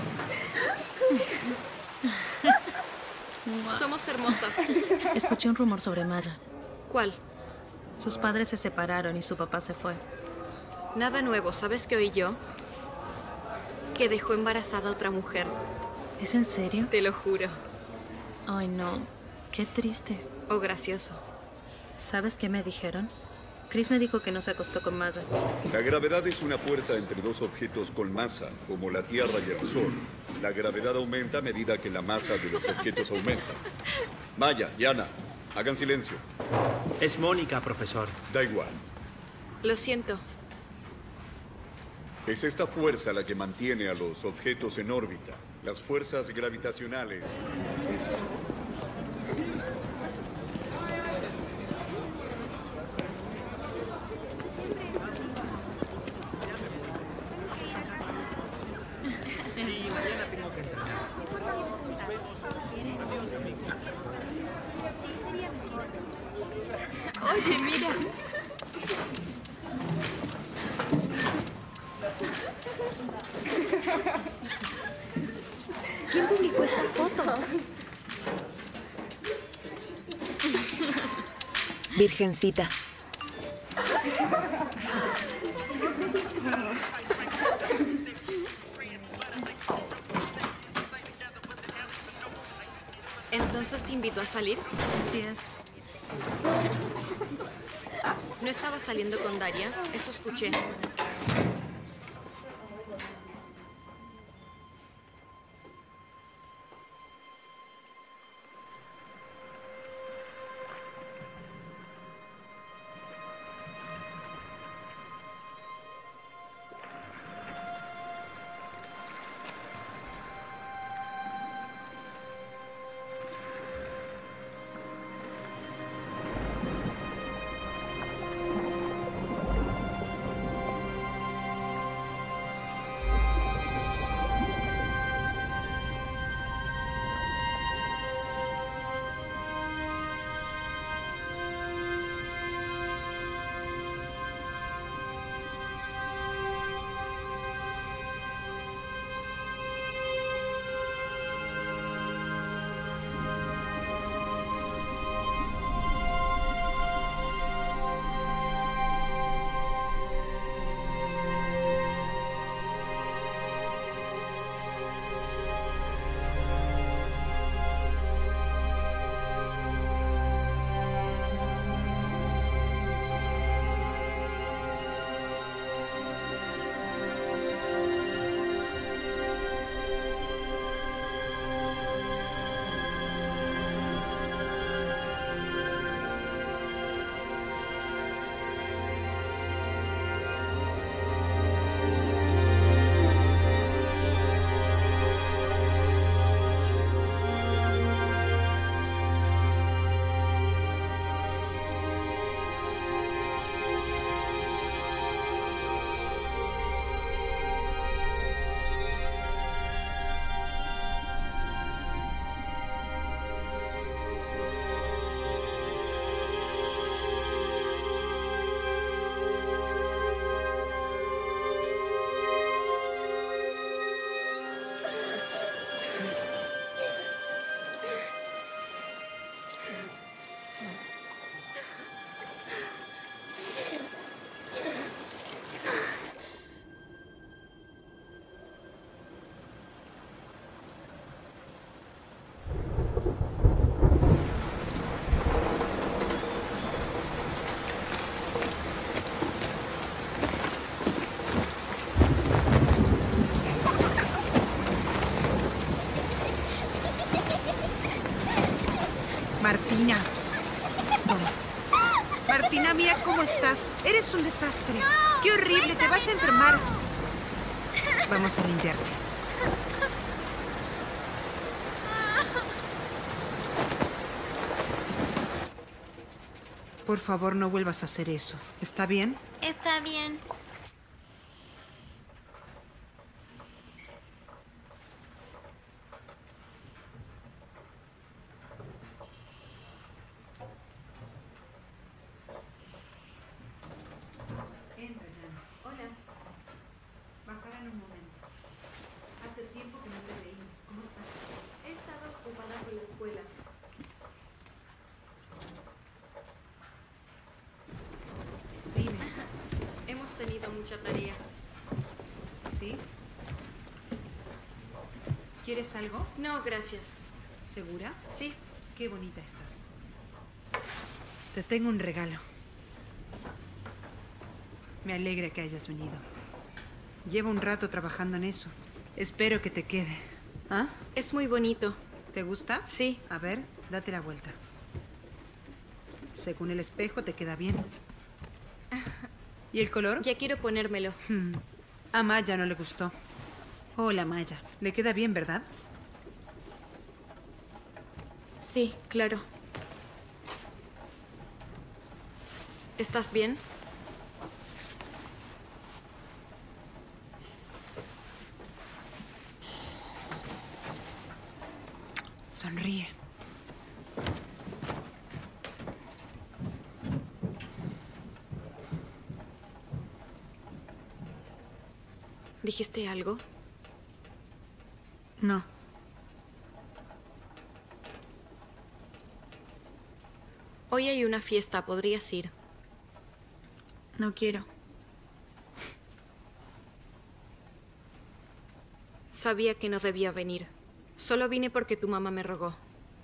Somos hermosas. Escuché un rumor sobre Maya. ¿Cuál? Sus padres se separaron y su papá se fue. Nada nuevo. ¿Sabes qué oí yo? Que dejó embarazada a otra mujer. ¿Es en serio? Te lo juro. Ay, no. Qué triste. O gracioso. ¿Sabes qué me dijeron? Chris me dijo que no se acostó con Maya. La gravedad es una fuerza entre dos objetos con masa, como la Tierra y el Sol. La gravedad aumenta a medida que la masa de los objetos aumenta. Maya, Yana, hagan silencio. Es Mónica, profesor. Da igual. Lo siento. Es esta fuerza la que mantiene a los objetos en órbita. Las fuerzas gravitacionales. Sí, mañana tengo que entrenar. Nos vemos. Adiós, amiga. Oye, mira. ¿Quién publicó esta foto? Virgencita. ¿Entonces te invitó a salir? Así es. ¿No estaba saliendo con Daria? Eso escuché. Martina. Toma. Martina, mira cómo estás. Eres un desastre. ¡Qué horrible! Te vas a enfermar. Vamos a limpiarte. Por favor, no vuelvas a hacer eso. ¿Está bien? Está bien. Entra, Jan. Hola. Bajarán un momento. Hace tiempo que no te veí. ¿Cómo estás? He estado ocupada con la escuela. Dime. Hemos tenido mucha tarea. ¿Sí? ¿Quieres algo? No, gracias. ¿Segura? Sí. Qué bonita estás. Te tengo un regalo. Me alegra que hayas venido. Llevo un rato trabajando en eso. Espero que te quede. ¿Ah? Es muy bonito. ¿Te gusta? Sí. A ver, date la vuelta. Según el espejo, te queda bien. ¿Y el color? Ya quiero ponérmelo. A Maya no le gustó. Hola, Maya. Le queda bien, ¿verdad? Sí, claro. ¿Estás bien? Sonríe. ¿Dijiste algo? No. Hoy hay una fiesta, ¿podrías ir? No quiero. Sabía que no debía venir. Solo vine porque tu mamá me rogó.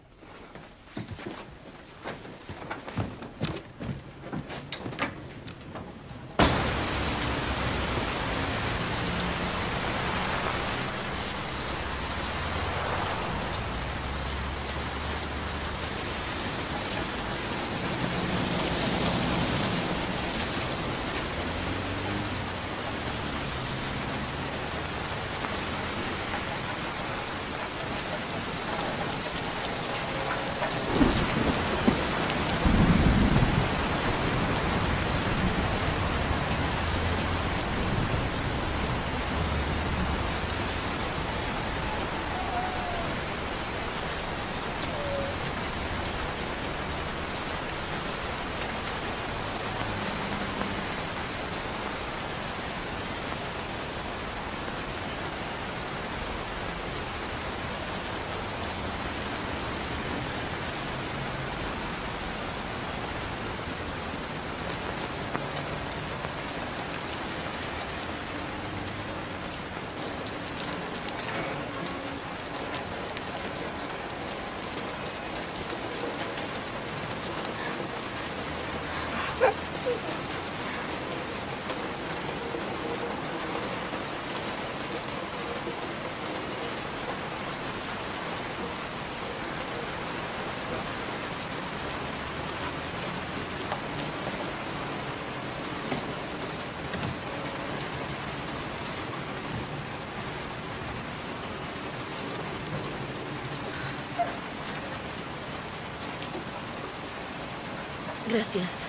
Gracias.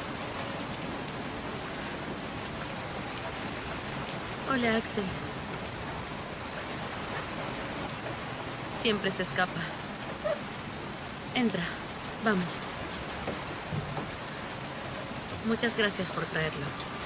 Hola, Axel. Siempre se escapa. Entra. Vamos. Muchas gracias por traerlo.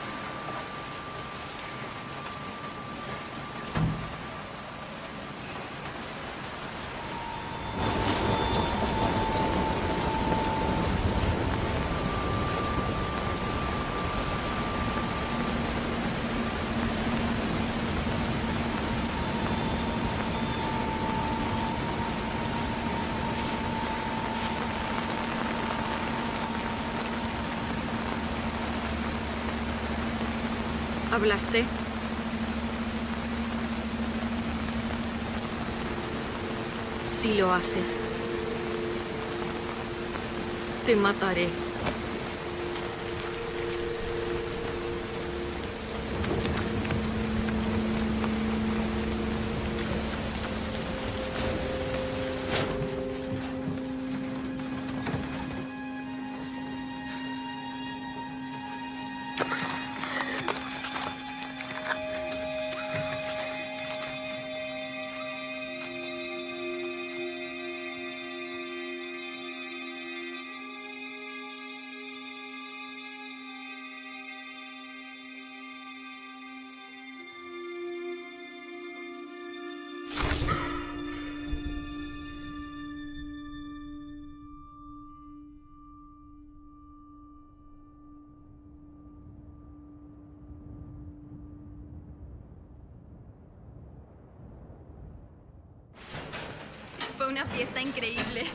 ¿Hablaste? Si lo haces, Te mataré. Fue una fiesta increíble.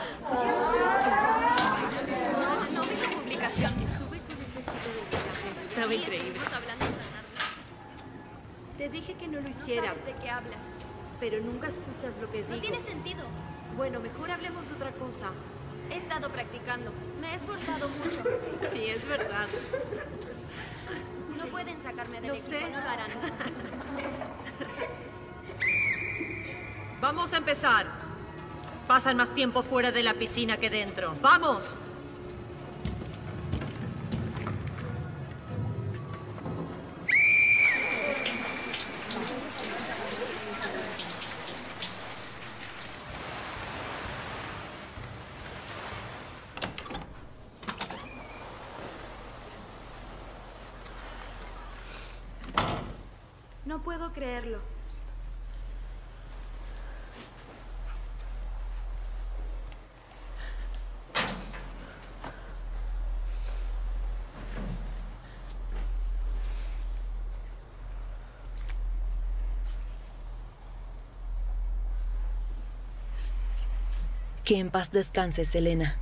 No vi su publicación. Estuve con ese chico del café. Estaba increíble. Estuvimos hablando esta tarde. Te dije que no lo hicieras. No sabes de qué hablas. Pero nunca escuchas lo que digo. No tiene sentido. Bueno, mejor hablemos de otra cosa. He estado practicando. Me he esforzado mucho. Sí, es verdad. No pueden sacarme del Lo equipo, sé. no lo harán. Vamos a empezar. Pasan más tiempo fuera de la piscina que dentro. ¡Vamos! No puedo creerlo. Que en paz descanses, Elena.